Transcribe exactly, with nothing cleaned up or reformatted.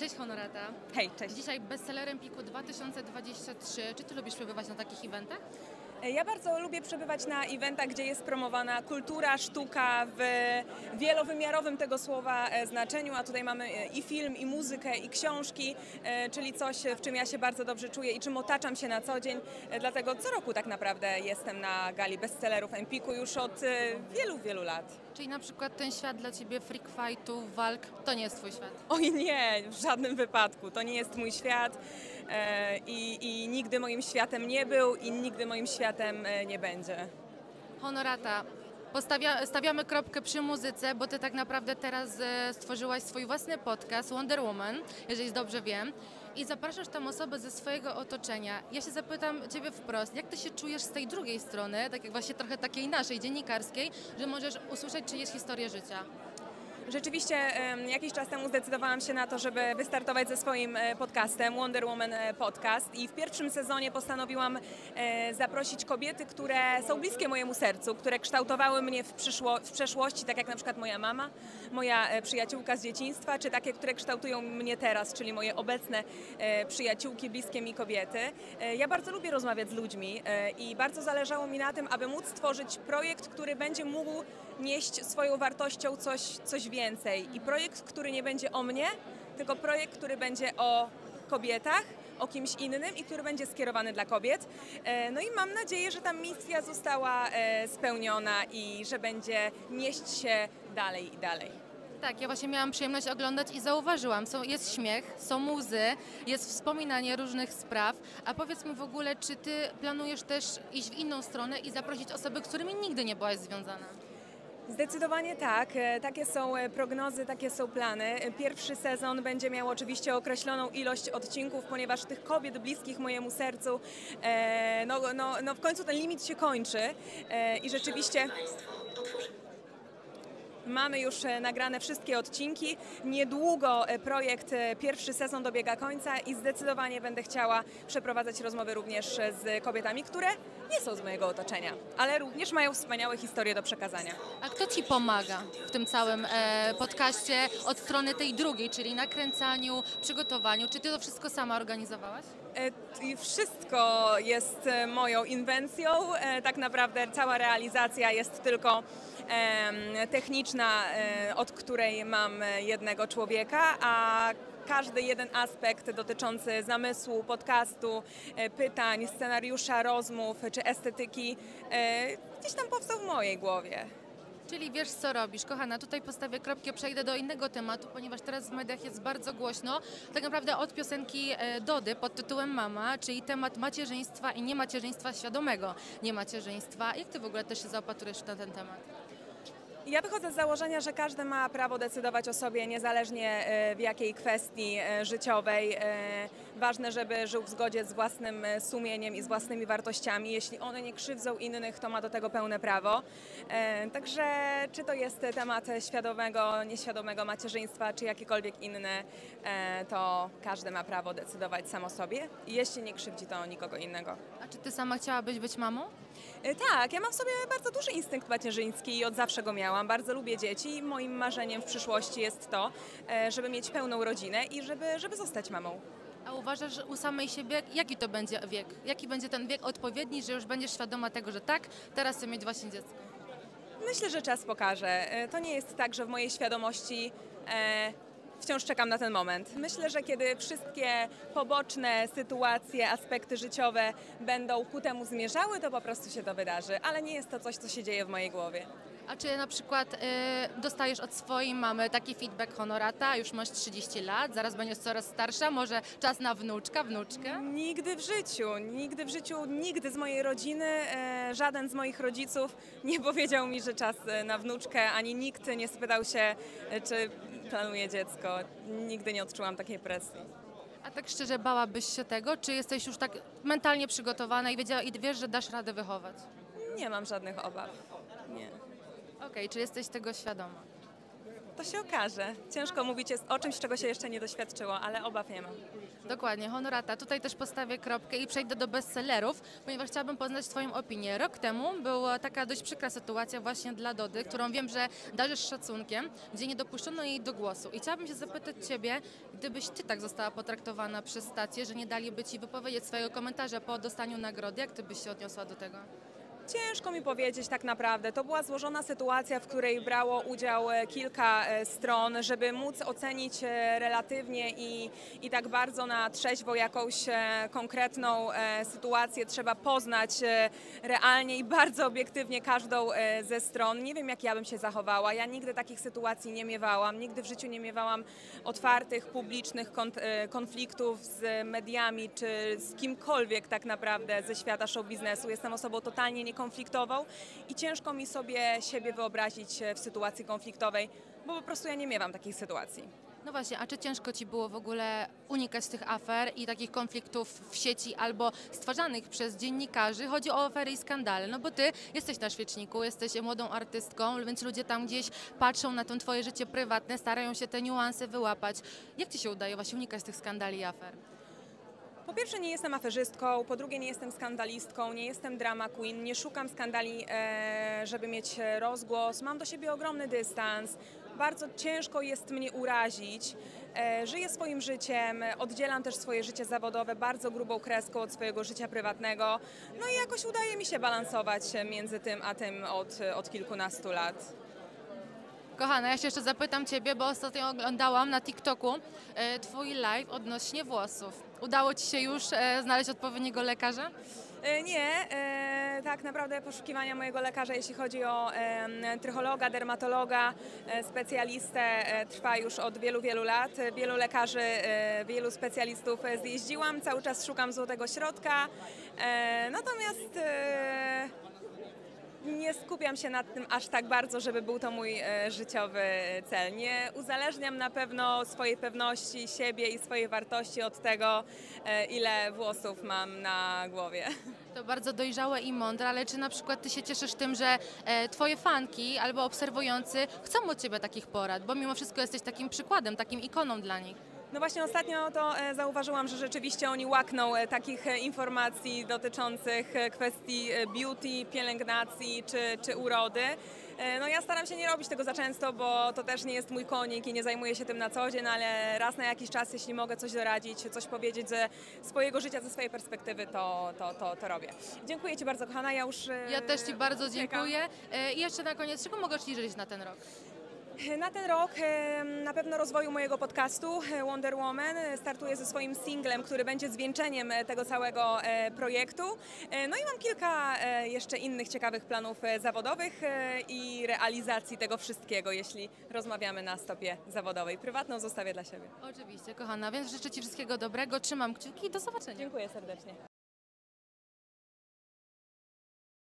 Cześć Honorata. Hej, cześć. Dzisiaj bestseller Empiku dwa tysiące dwadzieścia trzy. Czy Ty lubisz przebywać na takich eventach? Ja bardzo lubię przebywać na eventach, gdzie jest promowana kultura, sztuka w wielowymiarowym tego słowa znaczeniu, a tutaj mamy i film, i muzykę, i książki, czyli coś, w czym ja się bardzo dobrze czuję i czym otaczam się na co dzień. Dlatego co roku tak naprawdę jestem na gali bestsellerów Empiku już od wielu, wielu lat. Czyli na przykład ten świat dla Ciebie freak fightów, walk, to nie jest Twój świat? Oj nie, w żadnym wypadku. To nie jest mój świat e, i, i nigdy moim światem nie był i nigdy moim światem e, nie będzie. Honorata, postawia, stawiamy kropkę przy muzyce, bo Ty tak naprawdę teraz e, stworzyłaś swój własny podcast Wonder Woman, jeżeli dobrze wiem, i zapraszasz tam osoby ze swojego otoczenia. Ja się zapytam Ciebie wprost, jak Ty się czujesz z tej drugiej strony, tak jak właśnie trochę takiej naszej, dziennikarskiej, że możesz usłyszeć czyjeś historię życia? Rzeczywiście jakiś czas temu zdecydowałam się na to, żeby wystartować ze swoim podcastem Wonder Woman Podcast i w pierwszym sezonie postanowiłam zaprosić kobiety, które są bliskie mojemu sercu, które kształtowały mnie w, przyszło, w przeszłości, tak jak na przykład moja mama, moja przyjaciółka z dzieciństwa, czy takie, które kształtują mnie teraz, czyli moje obecne przyjaciółki, bliskie mi kobiety. Ja bardzo lubię rozmawiać z ludźmi i bardzo zależało mi na tym, aby móc stworzyć projekt, który będzie mógł nieść swoją wartością coś, coś więcej. I projekt, który nie będzie o mnie, tylko projekt, który będzie o kobietach, o kimś innym i który będzie skierowany dla kobiet. No i mam nadzieję, że ta misja została spełniona i że będzie nieść się dalej i dalej. Tak, ja właśnie miałam przyjemność oglądać i zauważyłam, są, jest śmiech, są łzy, jest wspominanie różnych spraw, a powiedz mi w ogóle, czy Ty planujesz też iść w inną stronę i zaprosić osoby, z którymi nigdy nie byłaś związana? Zdecydowanie tak. Takie są prognozy, takie są plany. Pierwszy sezon będzie miał oczywiście określoną ilość odcinków, ponieważ tych kobiet bliskich mojemu sercu, no, no, no w końcu ten limit się kończy i rzeczywiście mamy już nagrane wszystkie odcinki. Niedługo projekt, pierwszy sezon dobiega końca i zdecydowanie będę chciała przeprowadzać rozmowy również z kobietami, które nie są z mojego otoczenia, ale również mają wspaniałe historie do przekazania. A kto Ci pomaga w tym całym e, podcaście od strony tej drugiej, czyli nakręcaniu, przygotowaniu? Czy Ty to wszystko sama organizowałaś? E, wszystko jest moją inwencją. E, tak naprawdę cała realizacja jest tylko e, techniczna, e, od której mam jednego człowieka, a każdy jeden aspekt dotyczący zamysłu, podcastu, pytań, scenariusza, rozmów czy estetyki gdzieś tam powstał w mojej głowie. Czyli wiesz, co robisz. Kochana, tutaj postawię kropkę, przejdę do innego tematu, ponieważ teraz w mediach jest bardzo głośno, tak naprawdę od piosenki Dody pod tytułem Mama, czyli temat macierzyństwa i niemacierzyństwa świadomego niemacierzyństwa. Jak Ty w ogóle też się zaopatrujesz na ten temat? Ja wychodzę z założenia, że każdy ma prawo decydować o sobie niezależnie w jakiej kwestii życiowej. Ważne, żeby żył w zgodzie z własnym sumieniem i z własnymi wartościami. Jeśli one nie krzywdzą innych, to ma do tego pełne prawo. Także czy to jest temat świadomego, nieświadomego macierzyństwa, czy jakikolwiek inny, to każdy ma prawo decydować sam o sobie. Jeśli nie krzywdzi to nikogo innego. A czy Ty sama chciałabyś być mamą? Tak, ja mam w sobie bardzo duży instynkt macierzyński i od zawsze go miałam. Bardzo lubię dzieci i moim marzeniem w przyszłości jest to, żeby mieć pełną rodzinę i żeby, żeby zostać mamą. A uważasz, że u samej siebie, jaki to będzie wiek? Jaki będzie ten wiek odpowiedni, że już będziesz świadoma tego, że tak, teraz chcę mieć właśnie dziecko? Myślę, że czas pokaże. To nie jest tak, że w mojej świadomości e, wciąż czekam na ten moment. Myślę, że kiedy wszystkie poboczne sytuacje, aspekty życiowe będą ku temu zmierzały, to po prostu się to wydarzy, ale nie jest to coś, co się dzieje w mojej głowie. A czy na przykład y, dostajesz od swojej mamy taki feedback, Honorata, już masz trzydzieści lat, zaraz będziesz coraz starsza, może czas na wnuczka, wnuczkę? Nigdy w życiu, nigdy w życiu, nigdy z mojej rodziny, e, żaden z moich rodziców nie powiedział mi, że czas na wnuczkę, ani nikt nie spytał się, czy planuję dziecko. Nigdy nie odczułam takiej presji. A tak szczerze, bałabyś się tego, czy jesteś już tak mentalnie przygotowana i, wiedziała, i wiesz, że dasz radę wychować? Nie mam żadnych obaw, nie. Okej, okay, czy jesteś tego świadoma? To się okaże. Ciężko mówić jest o czymś, czego się jeszcze nie doświadczyło, ale obaw nie mam. Dokładnie, Honorata. Tutaj też postawię kropkę i przejdę do bestsellerów, ponieważ chciałabym poznać Twoją opinię. Rok temu była taka dość przykra sytuacja właśnie dla Dody, którą wiem, że darzysz szacunkiem, gdzie nie dopuszczono jej do głosu. I chciałabym się zapytać Ciebie, gdybyś Ty tak została potraktowana przez stację, że nie daliby Ci wypowiedzieć swojego komentarza po dostaniu nagrody, jak Ty byś się odniosła do tego? Ciężko mi powiedzieć tak naprawdę. To była złożona sytuacja, w której brało udział e, kilka e, stron, żeby móc ocenić e, relatywnie i, i tak bardzo na trzeźwo jakąś e, konkretną e, sytuację. Trzeba poznać e, realnie i bardzo obiektywnie każdą e, ze stron. Nie wiem, jak ja bym się zachowała. Ja nigdy takich sytuacji nie miewałam. Nigdy w życiu nie miewałam otwartych, publicznych kont- e, konfliktów z mediami czy z kimkolwiek tak naprawdę ze świata show biznesu. Jestem osobą totalnie niekonfliktową i ciężko mi sobie siebie wyobrazić w sytuacji konfliktowej, bo po prostu ja nie miewam takich sytuacji. No właśnie, a czy ciężko Ci było w ogóle unikać tych afer i takich konfliktów w sieci albo stwarzanych przez dziennikarzy? Chodzi o afery i skandale, no bo Ty jesteś na świeczniku, jesteś młodą artystką, więc ludzie tam gdzieś patrzą na to Twoje życie prywatne, starają się te niuanse wyłapać. Jak Ci się udaje właśnie unikać tych skandali i afer? Po pierwsze, nie jestem aferzystką, po drugie, nie jestem skandalistką, nie jestem drama queen, nie szukam skandali, e, żeby mieć rozgłos. Mam do siebie ogromny dystans, bardzo ciężko jest mnie urazić. E, żyję swoim życiem, oddzielam też swoje życie zawodowe bardzo grubą kreską od swojego życia prywatnego. No i jakoś udaje mi się balansować między tym a tym od, od kilkunastu lat. Kochana, ja się jeszcze zapytam Ciebie, bo ostatnio oglądałam na TikToku e, Twój live odnośnie włosów. Udało Ci się już e, znaleźć odpowiedniego lekarza? E, Nie, e, tak naprawdę poszukiwania mojego lekarza, jeśli chodzi o e, trychologa, dermatologa, e, specjalistę, e, trwa już od wielu, wielu lat. Wielu lekarzy, e, wielu specjalistów e, zjeździłam, cały czas szukam złotego środka, e, natomiast e, nie skupiam się nad tym aż tak bardzo, żeby był to mój e, życiowy cel. Nie uzależniam na pewno swojej pewności siebie i swojej wartości od tego, e, ile włosów mam na głowie. To bardzo dojrzałe i mądre, ale czy na przykład Ty się cieszysz tym, że e, Twoje fanki albo obserwujący chcą od Ciebie takich porad, bo mimo wszystko jesteś takim przykładem, takim ikoną dla nich? No właśnie ostatnio to e, zauważyłam, że rzeczywiście oni łakną e, takich e, informacji dotyczących e, kwestii e, beauty, pielęgnacji czy, czy urody. E, No ja staram się nie robić tego za często, bo to też nie jest mój konik i nie zajmuję się tym na co dzień, ale raz na jakiś czas, jeśli mogę coś doradzić, coś powiedzieć ze swojego życia, ze swojej perspektywy, to, to, to, to robię. Dziękuję Ci bardzo, kochana. Ja już e, Ja też Ci bardzo uciekam. dziękuję. E, I jeszcze na koniec, czego mogę Ci życzyć na ten rok? Na ten rok e, na pewno rozwoju mojego podcastu e, Wonder Woman. Startuję ze swoim singlem, który będzie zwieńczeniem e, tego całego e, projektu. E, No i mam kilka e, jeszcze innych ciekawych planów e, zawodowych e, i realizacji tego wszystkiego, jeśli rozmawiamy na stopie zawodowej. Prywatną zostawię dla siebie. Oczywiście, kochana, więc życzę Ci wszystkiego dobrego, trzymam kciuki i do zobaczenia. Dziękuję serdecznie.